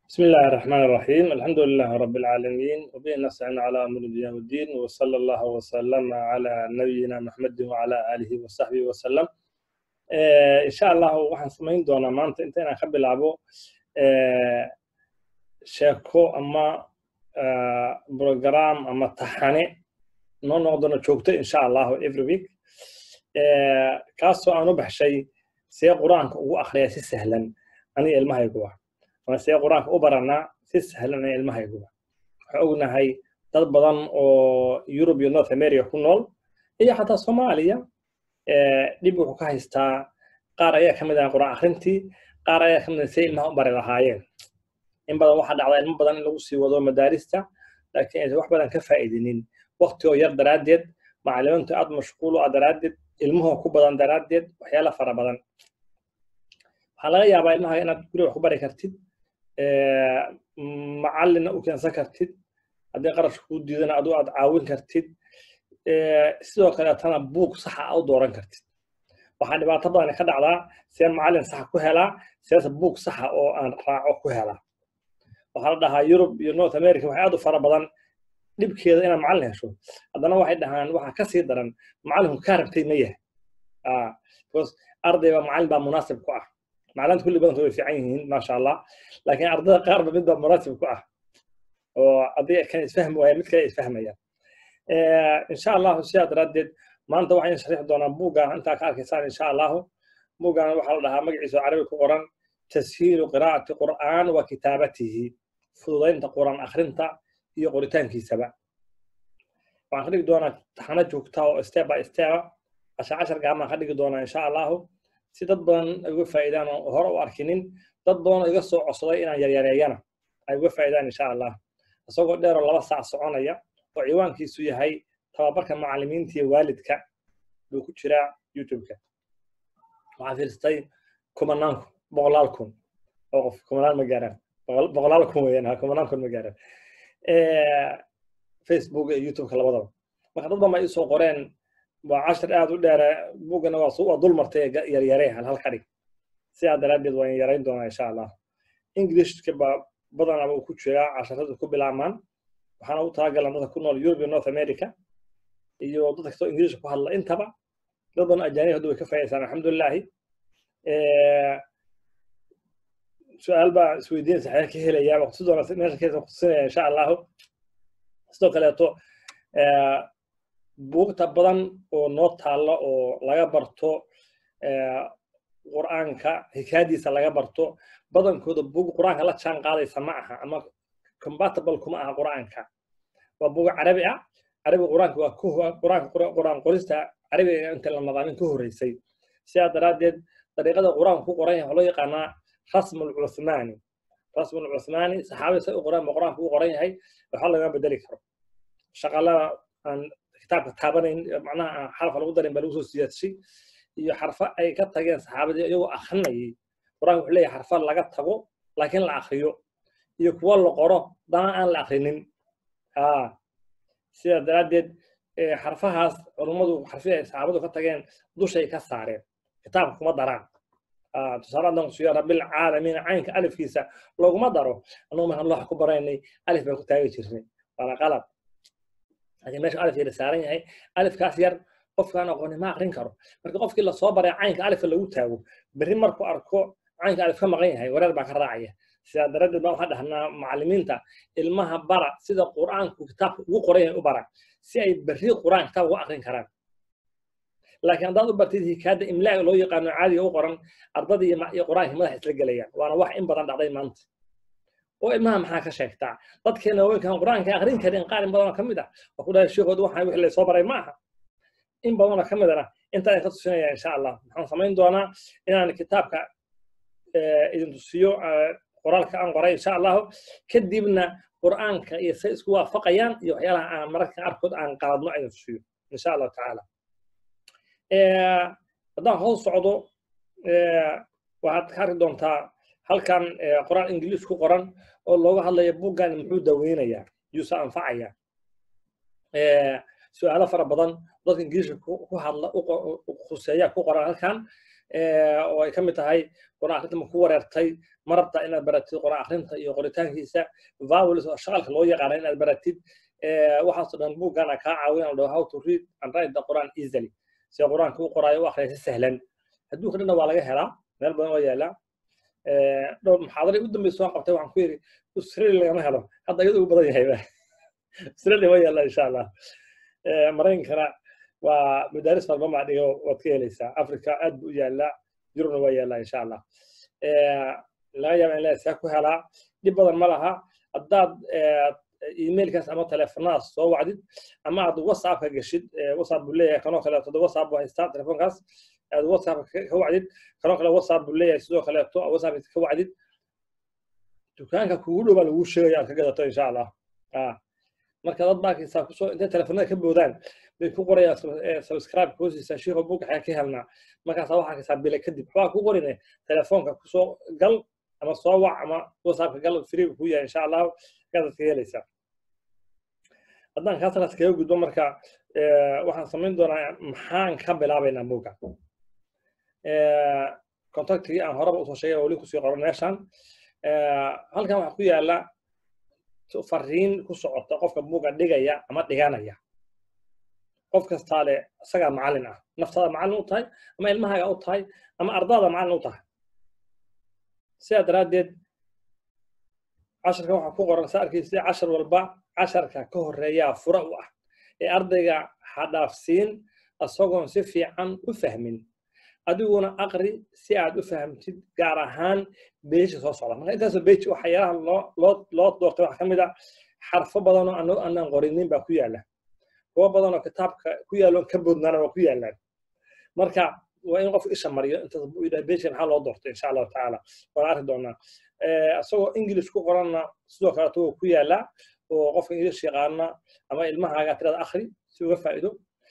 بسم الله الرحمن الرحيم الحمد لله رب العالمين وبه نستعين على أمر الدنيا والدين وصلى الله وسلم على نبينا محمد وعلى آله وصحبه وسلم إن شاء الله waxaan samayn doonaa maanta intaan ka bilaabo sheeko ama program ama taxane noo noqdona joogto insha Allah every week kaasoo aan u baxshay si quraanka ugu akhriya si sahlan ani ilmahaygu وسي قرآن أوبرنا في سهلنا المهيجوا حقنا هاي تبضن أو يوروبيا نورث أمريكا كنول هي حتى صوماليا نبغى كهستا قارئة كمدة قرآن أخرتي قارئة كمدة سيل ما أبرر هايين إن بدأ واحد على إن بدأ نلوسي وضع مدارسته لكن إذا واحد بدأ كفائدين وقته يقدر يدد معلومات أد مشغول وقدر يدد المهم كوبا بدأ يدد وحياله فرا بدأ حلا يا باي ما هي أنا تقول خبرك كرتيد معلنا وكان كرتيد هذا قرش كودي أنا أدو أعاون كرتيد sidoo kale tana buug sax ah oo dooran kartid waxaan dhibaato badan ka dhacdaa si macallin sax ku helaa siyaasad buug sax ah oo aan raaco ku helaa waxa la dhahaa Europe iyo North America waxay aad u fara badan dhibkeeda inaan macallin hesho haddana waxay dhahaan waxa ka sii daran macallinku ka rabtay ma yahay because ardayga macallin baa munaasib ku ah macallin kulli badan way fiican yihiin ma sha Allah laakiin ardayda qaar mid baa munaasib ku ah oo aday kan isfahmi waaya mid kale isfahmaya إن شاء الله سياد ردد ما أنت وحين شريح دونا بوجا أنت كاركسان إن شاء الله بوجا وحول لها مجلس عربي القرآن تسهيل قراءة القرآن وكتابته فضلين القرآن آخرنتا هي قريتان كي سبع وآخرك دونا تحنج وكتاو استيب باي استيب عشر جامعة آخرك دونا إن شاء الله سيدبن يوفى إيدان وهرو واركنين تدبن يقصوا عصرين يريانا يوفى إيدان إن شاء الله أسوق دير الله ساعة صعونية وعوانكيسو yahay tababarka macallimiinta iyo waalidka buu ku jira YouTube-ka waxa fiirstay kumanaan boqolaalkun oo qof kumanaan ma gaaraan boqolaalkun weeyaan kumanaan ma gaaraan Facebook iyo YouTube-ka labadaba marka dad badan ay soo qoreen waa 10 aad u dheer buugana waa dul martay yaryarey hal ka dhig si aad daradeed waan yareyn doonaa insha Allah English-ka badan uu ku jira 10 ku bilaabmaan waxaan u taagalan dadka ku nool Europe iyo North America iyo dadka soo Ingiriis ku hadla intaba dad badan ajaanib hadda way ka faa'iideysan alxamdulillah su'aal baa isweydiin saxiix ka helaya waqti doona meesha keesa qusinaya insha Allah sidoo kale to buugta badan oo noo taalo oo laga barto quraanka hikaadiisa laga barto badankooda buug quraanka la jaan qaadaysa ma aha ama compatible kuma aha quraanka waa buug carabi ah carabi quraanka waa ku quraan qorista carabiga inta la nadaamin ku horeysay sidaa daraadeed dariiqada quraanku ku qoran yahay loo yaqaanaa rasmul uthmani saxaabada say quraanku ku qoran yahay waxa laga bedeli karo shaqalada aan kitaabka taabanayn macnaha xaraf lagu darin bal soo siyaasay iyo xarfa ay ka tageen saxaabada iyagoo akhrinayay quraanku wuxuu leeyahay xarfa laga tago laakiin la akhriyo iyo kuwa la qoro daan aan la akhrinin sida daraadeed xarfahaas culumadu xarfiye saxaabadu ka tageen dushay ka saareen kitaabka kuma daraan tusaaladaan suya rabbil caalamiin caynka alifkiisa looguma daro anuu ma Allah ku baraynay alif baa ku taagi jirnay wala qalad hadii meesha alif yar saaran yahay alifkaas yar qofkaan aqoon ma akhrin karo marka qofkii la soo baray caynka alif lagu taago bari markuu arko caynka alif ka maqan yahay wareer baa ka raacaya sida daradeed baa waxa dhahnaa macallimiinta ilmaha bara sida quraanku kitaabka ugu qoran u bara si ay bari quraanka kitaabka u akhrin karaan laakiin dad u bartay hikaada imlaa loo yaqaan caadi u qoran ardadii iyo quraanka madax isla galayaan waana wax in badan dhacday maanta oo ilmaha maxaa ka sheegtaa dadkeena way kan quraanka akhrin kareen qaar in badan kamid ah oo ku dhahay sheekoodu waxa wixii la soo baray ma aha in badan kamid ah inta ay ka tusinayaan insha Allah waxaan samayn doonaa inaan kitaabka idin tusiyo qoraalka aan qoray insha Allah kadibna quraanka iyo say isku waafaqayaan iyo waxyaalaha aan mararka qaarkood aan qaadno ay tusiyo insha Allah taala haddaan hoos socdo waxaad ka arki doontaa halkan quraan Ingiriis ku qoran oo looga hadlayo buuggan muxuu daweynayaa yuusa anfacaya su'aalo fara badan dadka Ingiriiska ku hadla khuseeya ku qoran halkan oo ay ka mid tahay quraan akhrinta ma ku wareertay ma rabtaa inaad baratid quraan akhrinta iyo qoritaankiisa vowels oo shaqalka loo yaqaano inaad baratid waxaasoo dhan buuggaana kaa caawin oo how to read and write the Quran easily si quraanka u qoraayo u akhriyo si sahlan adduunka dhanna waa laga helaa meel badan oo yaala dhowr muxaadaro u dambeysay soo qabtay waxaan ku yiri Australia lagama helo hadda iyadu ugu badan yahay Australia waa yaala insha Allah Mareykankana waa madaaris walba ma dhigo waad ka helaysaa Afrika aad buu yaala Yurubna waa yaala insha Allah laga yaabaa in la isaa ku helaa dib badan ma laha haddaad emailkaas ama telefonaas soo wacdid ama aad WhatsApp ka gashid WhatsApp buu leeyahay kanoo kale WhatsApp buu haystaa telefoonkaas aad WhatsApp ka wacdid kanoo kale WhatsApp buu leeyahay sidoo kale WhatsApp ka wacdid dukaanka kuugu dhow baa lagu sheegaya aad ka gadato insha Allah marka dad baakisa ku soo inta telefoonada ka boodaan bay ku qorayaan subscribe hoostiisa sheekho buug xayaa ka helnaa markaas waxaa ka saabile kadib waxaa ku qorinay telefoonka ku soo gal ama soo wac ama WhatsApp ka gal free ku yahay insha Allah kaad ka helaysaa haddaan kaas la iskaga gudbo marka waxaan samayn doonaa maxaan ka bilaabaynaa buugga contactii aan horeba u soo sheegay wali ku soo qoran meeshan halkan waxa ku yaala fariin ku socota qofka buugga dhigaya ama dhiganaya qof kasta leh isaga macallin ah naftada macallin u tahay ama ilmahaaga u tahay ama ardayda macallin u tahay sida daraadeed casharka waxa ku qoran saarkiisa cashar walba casharka ka horeeya fura u ah ee ardayga hadafsiin asagoon si fiican u fahmin adiguna aqri si aad u fahamtid gaar ahaan beesha soo socda marka intaas beesha waxyaalaha loo doortay waxa kamid ah xarfo badan oo aan qorinin baa ku yaala kuwa badan oo kitaabka ku yaalo ka boodnana waa ku yaalaan marka waa in qof isha mariyo intaas buu ilaa beesha maxaa loo doortay insha Allah taala waan arki doonaa asagoo English ku qoranna sidoo kale ku yaala oo qofka English yaqaana ama ilmahaaga tirada akhri si uga faa'iido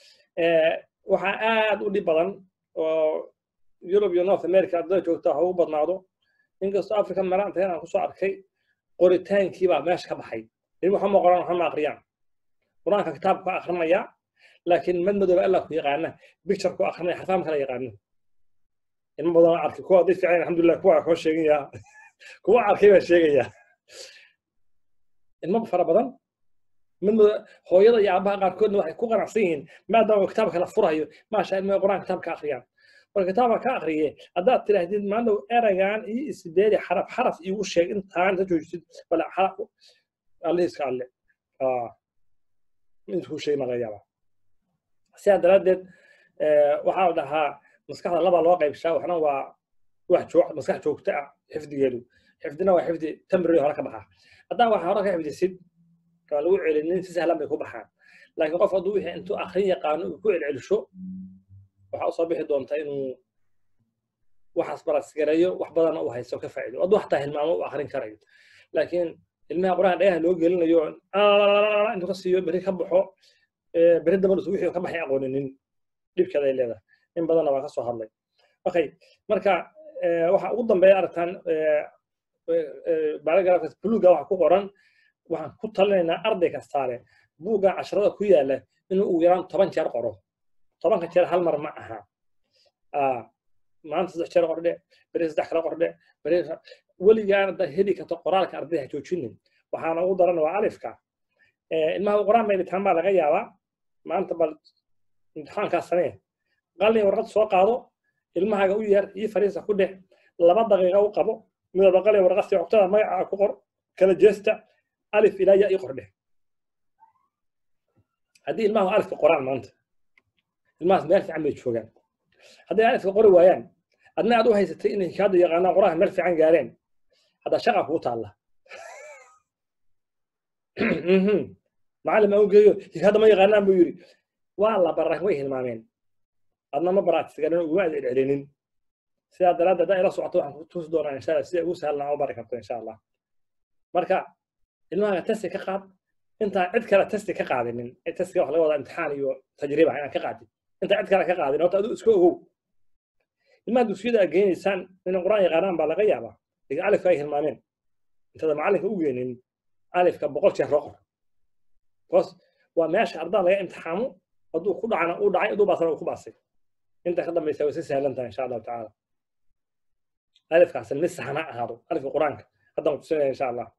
waxa aad u dhib badan oo Europe iyo North America dad joogta ha u badnaado inkastoo Afrika maranta aan ku soo arkay qoritaankii baa meesha ka baxay in waxa ma qoran waxa ma aqriyaan quraanka kitaabka akhrinaya laakiin madmadaba Allah ku yaqaana picture ku akhrinaya xarfaan kala yaqaano in badan arkay kuwa dad fiican alxamdulillah kuwa ko sheegaya kuwa arkay baa sheegaya in ma fara badan من هويدا يا أبها قار كودنا واحد كوكنا عصين ما دام كتابك لا فرايو ما شاء الله القرآن كتابك آخريان والكتابك آخرية أداة تلاهدين ما عنده أرجان يستداري حرف يوش شيء أنت عندك جوجت ولا حرف الله يسكال له من هو شيء ما غيره سياد ردد وحاولها مسكحة الله بالواقع بشاو إحنا واحد شو مسكحة شو بتاع حفظ جلو حفظنا وحفظ تمرين هراك بحا أداة واحد هراك حفظ سد قالوا على سهلا بيكون بحال لكن قف أضويه أنتو آخرين قانون كل علشوا وحصل به دونتا إنه وحصل برا سكريو وحبضنا وهاي سو كفايدو أضو حتى المعمو وآخرين كرايو لكن الماء قرآن ده لو قلنا يوم أنتو قصيو بريك خبحوا بريد دبل سويه وخبح يعقونين ديب كذا اللي هذا إن بدنا وقصوا هالله أوكي مركا وح قدام بيارتان بعد جرافة بلوجا وحكو قرآن waxaan ku talinaynaa arday kastaale buuga 10 ku yaala inuu ugu yaraan 10 jeer qoro 10 jeer hal mar ma aha maanta 3 jeer qordhe bari 3 kala qordhe bari waligaan da heli ka qoraalka ardayda joojinin waxaan ugu daran waa alifka ilmaha quraan ma iltaan baa laga yaabaa maanta bal imtixaanka sanee qalin warqad soo qaado ilmahaga u yar iyo fariisa ku dhex 2 daqiiqo u qabo midaba qalin warqad si cogtada magaca ku qor kala jeesta ألف إلى ياء يقرده هذه الماء ألف القرآن ما أنت الماء مالف عم يشوفان هذا ألف القرآن ويان أدنى أدوها يستطيع إن كاد يغنى قرآن مالف عن قارين هذا شغف وطالله معلم أقول جيو هذا ما يغنى بيوري والله برا ويه المامين أدنى ما برات سجنوا وعد العلنين سيادة لا ده إلى صعوبة تصدر إن شاء الله سيأقول سهل الله وبركاته إن شاء الله مركا ilmaha test ka qaad inta cid kale test ka qaadinin test wax laga wada imtixaan iyo tajriba inaan ka qaadin inta cid kale ka qaadin oo aad isku ogow ilmaha dugsiyada geynaysan in quraan yaqaan baa laga yaabaa iga alif ay hilmaameen inta macallinka u geenin alifka 100 jeer roqor bas waa meesha arday laga imtixaamo haduu ku dhacana uu dhacay haduu baasana ku baasay انت خدم يسوي سهل انت ان شاء الله تعالى الف كاس لسه هنا هذا الف القران خدم تصير ان شاء الله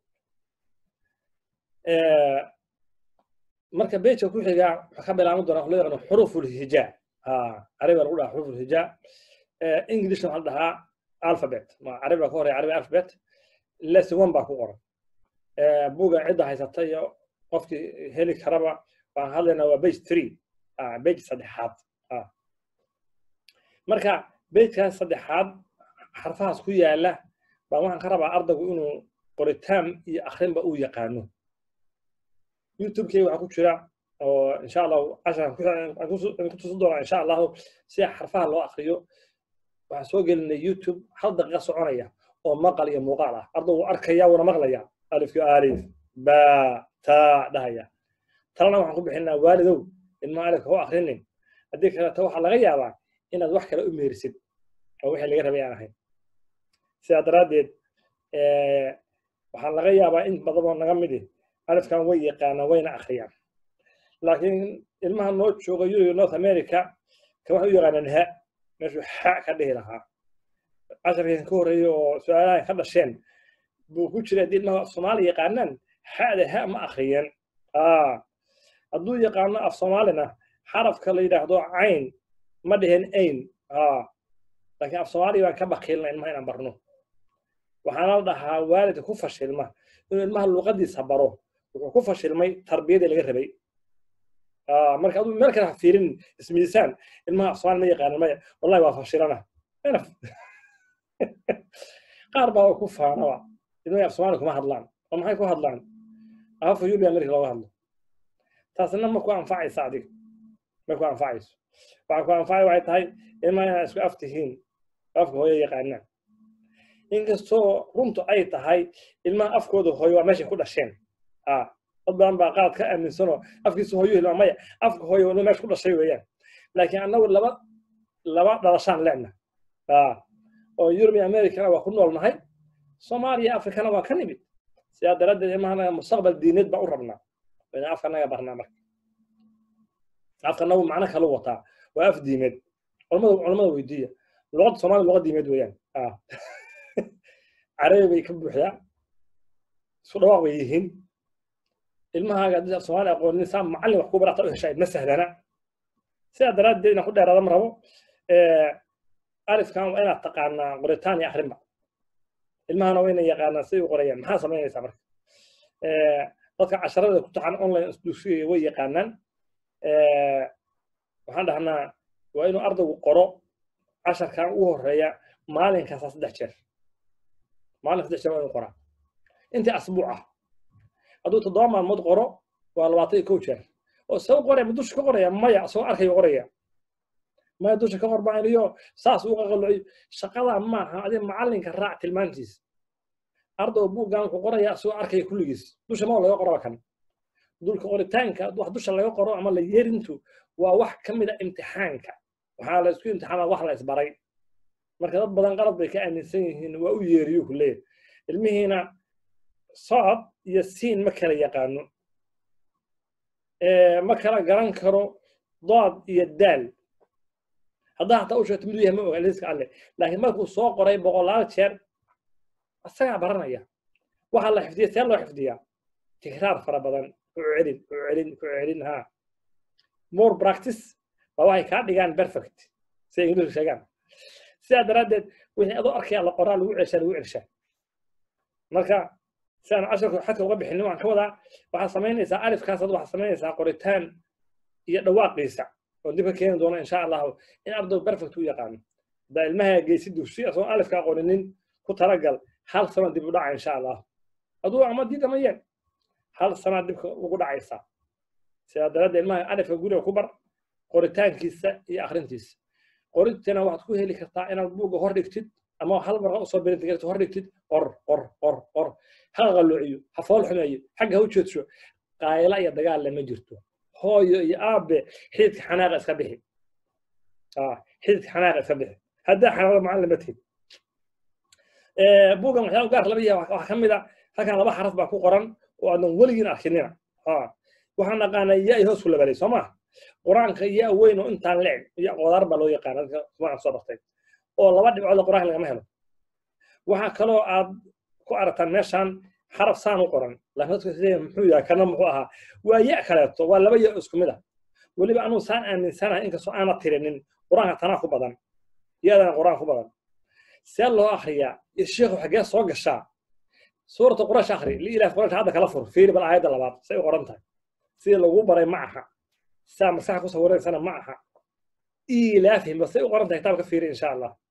marka beejka ku xiga waxa ka bilaaban doona loo yaqaan xuruful hijaa carabiga lagu dhahaa xuruful hijaa english waxa la dhahaa alphabet ma carabiga ka horeeya carabiga alphabet lesson 1 baa ku qoran buuga cida haysata iyo qofkii heli karaba waan hadlaynaa waa page 3 page saddexaad marka beejka saddexaad xarfahaas ku yaala baa waxaan ka rabaa ardaygu inuu qoritaan iyo akhrinba uu yaqaano YouTube kay waxa ku jira oo insha Allah casharkan ku tusi doona insha Allah si xarfaha loo akhriyo waxa soo gelinay YouTube hal daqiiqo soconaya oo maqal iyo muuqaal ah ardaygu arkaya wana maqlaya alif alif ba ta dhahaya talana waxaan ku bixinaa waalidow ilma alif oo akhrinin hadii kale waxa laga yaabaa inaad wax kale u meerisid oo wixii laga rabay aan ahayn sidaa daraadeed waxa laga yaabaa in badan naga mid alif kan way yaqaana wayna akhriyaan laakiin ilmaha noo jooga Europe North America ka waxa uu yaqaanaa ha meeshu ha ka dhihi lahaa casharkan ka horeeyo oo su'aalaha ka dhasheen buu ku jiray ilmaha Soomaali yaqaanaan hada ha ma akhriyaan hadduu yaqaano af Soomaalina xarafka la yiraahdo ayn ma dhihin ayn laakiin af Soomaali waan ka baqiilnaa ilmaha inaan barno waxaana la dhahaa waalidka ku fashilma inuu ilmaha luqadiisa baro wuxuu ku fashilmay tarbiyada laga rabay marka adu meel kale fiirin ismiisaan ilmaha Soomaali ma yaqaan ma wallahi waa fashilana qaar baa ku faanaba ilmaha Soomaali kuma hadlaan oo maxay ku hadlaan afa yuubi Amerika loo hadlo taasna ma ku anfacaysa adiga ma ku anfacayso waxa ku anfacay waxay tahay ilmaha isku aftihiin afka hooyo yaqaanaan inkastoo runtu ay tahay ilmaha afkooda hooyo waa meesha ku dhasheen dad badan baa qaad ka aaminsano afkiisa hooyo ilma maya afka hooyo waa meesha ku dhashay weeyaan laakiin annagu laba dhalashaan leena oo Europe iyo America waa ku noolnahay Soomaaliya Afrikana waa ka nimid sidaa daradeed ilmaha mustaqbal diineed baa u rabnaa in afkanaga barnaa marka afkanagu macna kala wataa waa af diimeed culimada weydiiya luqad Soomaali luqad diimeed weeyaan عربي كبوحدا سودوا ويهين ilmaha hadii Soomaali aqoon nidaam macallin wax ku barata oo heshay ma sahlana sida daraaddeed inaan ku dheeraado ma rabo alif kan waa inaad taqaanaa qoritaan iyo akhrinba ilmahana waa inay yaqaanaan si ay u qorayaan maxaa sameynaysaa marka dadka casharada ku taxan online dugsiga way yaqaanaan waxaan dhahnaa waa inuu ardaygu qoro casharkan ugu horeeya maalinkaas 3 jeer مالك ده شباب القرآن أنت أسبوعه أدو تضامن مود قرأ والواطي كوتشر وسو قرأ بدوش كقرأ ما يا سو أرخي قرأ ما يدوش كقرأ بعين اليوم ساس وقال شقلا ما هذا معلم كراع المانتيس أرض أبوه قال قرأ سو أرخي كل جيس دوش ما الله يقرأ كان دول كقرأ تانك واحد دوش الله يقرأ عمل يرنتو وواحد كم ده امتحانك وحال يسكون امتحان واحد إسباري marka dad badan qalad bay ka aaminsan yihiin waa u yeeriyo kullee ilmihiina saad iyo siin ma kala yaqaano ma kala garan karo daad iyo daal hadda hata u sheegto mid yahay ma ogaal iska alle laakiin markuu soo qoray boqolaal jeer asaga baranaya waxa la xifdiyo seen loo xifdiyaa tikraar fara badan ku celin ha more practice waa waxay ka dhigaan perfect si English sheegaan سيد ردد وهي أضو أركي على قرآن وعرشان مركا سان عشر حتى وقبح النوع كوضع وحصمين إسا ألف كاسد وحصمين إسا قريتان يدواق يسع وديبا كين دونا إن شاء الله إن أبدو برفكت ويقان دا المها جيسيد وشي أصلا ألف كاقولنين كترقل حال سنة ديبو داع إن شاء الله أدو عمد دي دميان حال سنة ديبو وقودع يسع سيد ردد المها ألف يقولي وكبر قريتان كيسا هي آخرين تيس قريتنا واحد كوه اللي كتا أنا بوجه هردكتد أما حال مرة أصلا بنت قالت هردكتد قر هغلو عيو حفال حنايو حاجة هو شو قايلة يا دجال لما جرتو هو يا أب حيد حناقة سبيه حيد حناقة سبيه هذا حناقة معلمته بوجه محل قارس لبيه وحكمل هكذا لما حرف بقى قرن وأنا ولينا أخينا وحنا قانا يا يهوس ولا بلي سما قرآن كيا وين وأنت عن لعب يا قدر بلو يقان ما عن صبرتين أو لبعض على القرآن اللي مهله وهكذا عاد كأرت مشان حرف سان القرآن لكن تقول محويا كلام محوها ويأكلت ولا بيا اسكمله واللي بأنه سنة إنك سؤال ترنين قرآن تناخو بدن يا ده قرآن خو بدن سأل الله آخرية الشيخ حاجة صوج الشعب سورة القرآن آخري اللي إلى قرآن هذا كلافر في بالآيات اللي بعض سيء قرآنها سيء لو بري معها سام ساعة صورين سنة معها إلافهم بس سيء قرآنها كتاب كثير إن شاء الله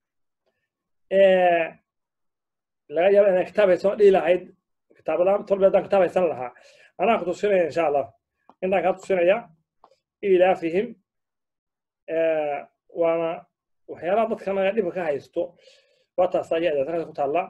لا يا أنا كتابي سؤال إلى عيد كتاب لا طلب هذا كتابي سنة لها أنا كنت سنة إن شاء الله إنك كنت سنة يا إلافهم وأنا وحيانا dadkan dhib ka haysto wata sayada tan ku taala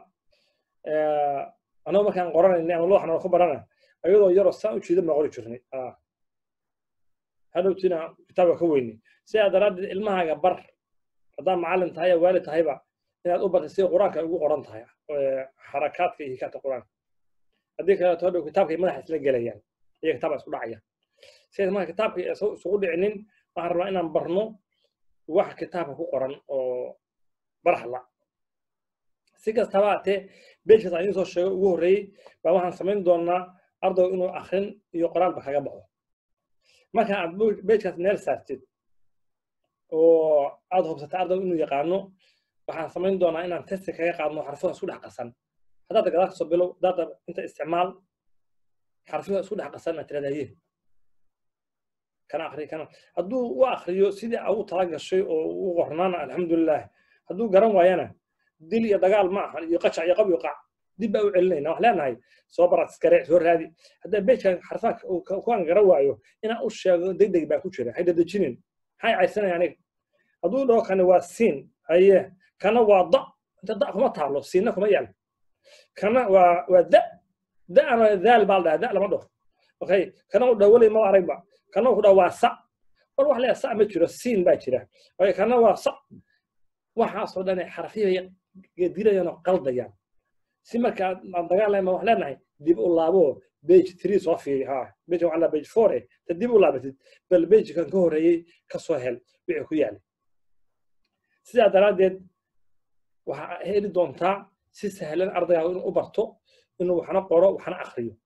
anoo markaan qoranayna ama looxna ku barana ayadoo yar oo saan u jeedo ma qori jirnay hadawtina kitaabka ka weyni si aad raad ilmahaaga bar hadaa macallin tahay waalid tahayba inaad u bartay si quraanka ugu qoran tahay xarakaadka iyo kaata quraan hadii kale todo kitaabka madaxa isla galayaan iyo kitaabka isku dhacaya si ma kitaabka isugu dhicinin waxaan rabaa inaan barno wax kitaabka ku qoran oo barxla si kastaba ahaatee beejkaas ayuu soo sheegay ugu horreeyay baa waxaan samayn doonaa arday inuu akhrin iyo qoraalba kaga baxo marka aad beejkaas meel saartid oo aad hubsatay arday inuu yaqaano waxaan samayn doonaa inaan test kaga qaadno xarfaha isku dhex qasan haddaad gadaal ka soo bilow data inta isticmaal xarfaha isku dhex qasan aad tiraahdaa كان آخري كان هدو وآخريو سيدي أو طلاق الشيء وقرنانا الحمد لله هدو قرن ويانا ديل يدقال معها يقشع يقب يقع دي بقى علينا وحلانا هاي صبرت سكريع سور هذه هذا بيت كان حرفاك وكان قرن وعيو هنا أوش دق بقى كوشرة هيدا دجنين هاي عايزنا يعني هدو لو كان واسين هي كان وضع أنت ضع ما تعرف سينكم يعني كان ودا ده أنا ذال بالله ده لما ده أوكي كانوا دولي ما عربا كانوا كده واسع والله لا سا ما جرى السين باجرة أوكي كانوا واسع وحاصل لنا حرفية جديرة أنا قلد يعني سمك عن دجال ما وحلا نعي ديب الله أبوه بيج 3 صافي ها بيج على بيج 4 تديب الله بتد بل بيج كان كهري كسهل بيعكو يعني سيدا درادد وهيدي دونتا سي سهلان أرضية أوبرتو إنه وحنا قرأ وحنا أخريو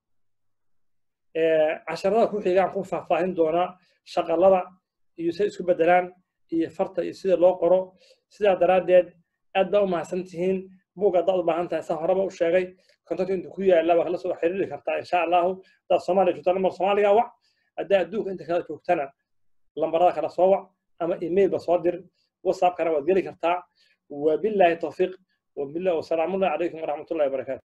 عشرات كل حاجة نكون فاهمين دونا شغلة يسوي بدلان يفرط يصير لو قرأ سيدا درادد أدوا مع سنتين بوجا ضل بعنتها سهرة وشاقي كنت أنت كويا لا بخلص وحريرك إن شاء الله ده الصومالي جوتنا من الصومالي أوع أداء دوك أنت كذا جوتنا لما راك على صوع أما إيميل بصادر وصاب كنا وديرك ارتاع وبالله التوفيق وبالله والسلام عليكم ورحمة الله وبركاته.